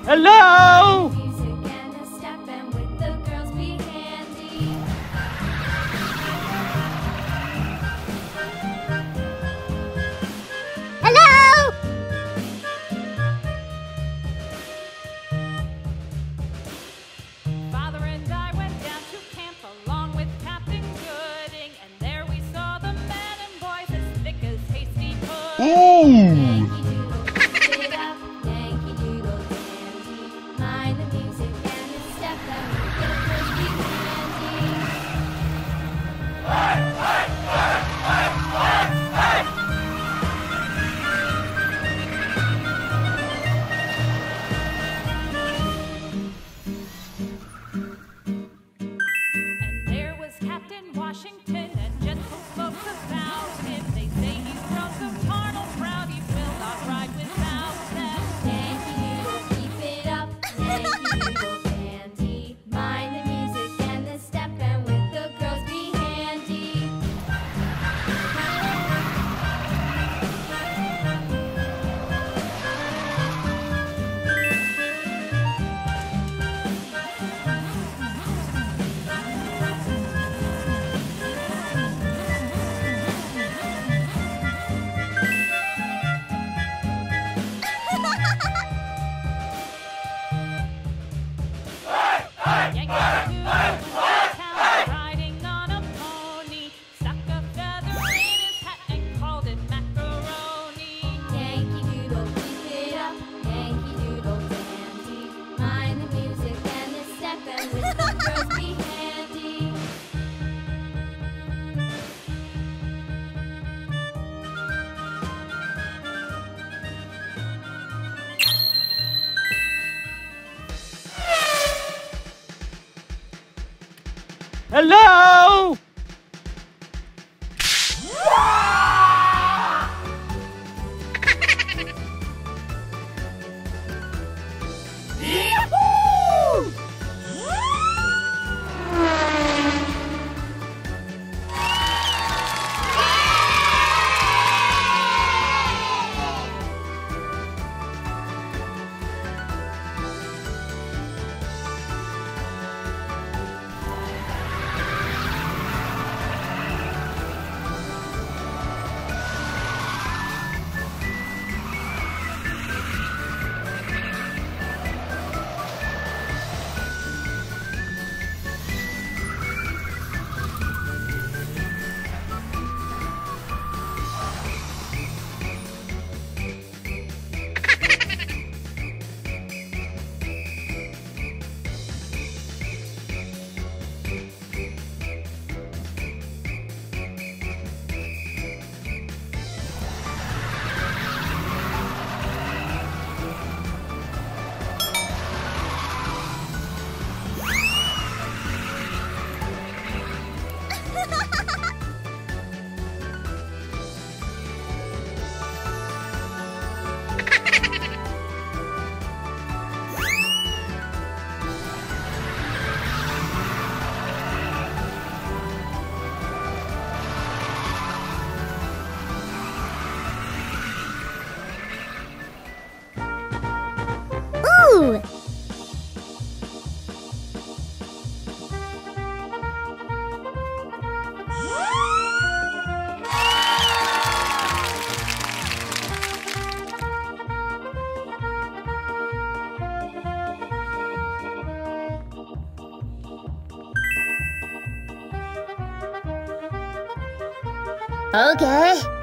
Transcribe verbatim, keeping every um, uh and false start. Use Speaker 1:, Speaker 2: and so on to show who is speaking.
Speaker 1: Hello?
Speaker 2: Hello?
Speaker 3: Father and I went down to camp along with Captain Gooding, and there we saw the men and boys as thick as hasty pudding.
Speaker 1: Ooh!
Speaker 3: And there was Captain Washington, and gentle folks about him. They say he's grown so carnal proud he will not ride without them.
Speaker 2: Yankee Doodle, keep it up. Yankee Doodle dandy. Mind the music and the step, and with the girls be handy.
Speaker 3: Yankee Doodle went to town, riding on a pony, stuck a feather in his hat and called it macaroni.
Speaker 2: Yankee Doodle, keep it up. Yankee Doodle dandy. Mind the music and the step, and with the girls be handy.
Speaker 1: Hello?
Speaker 2: Ooh! Okay.